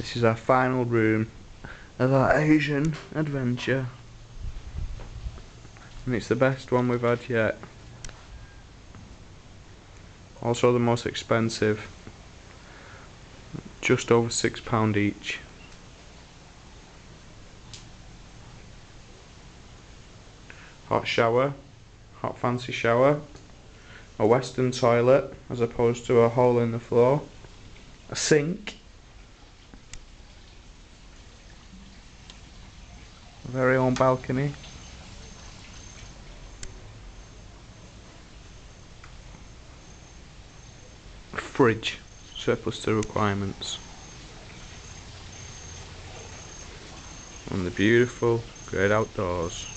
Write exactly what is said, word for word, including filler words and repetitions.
This is our final room of our Asian adventure, and it's the best one we've had yet. Also the most expensive, just over six pound each. Hot shower, hot fancy shower, a western toilet as opposed to a hole in the floor, a sink, a very own balcony, a fridge, surplus to requirements, and the beautiful great outdoors.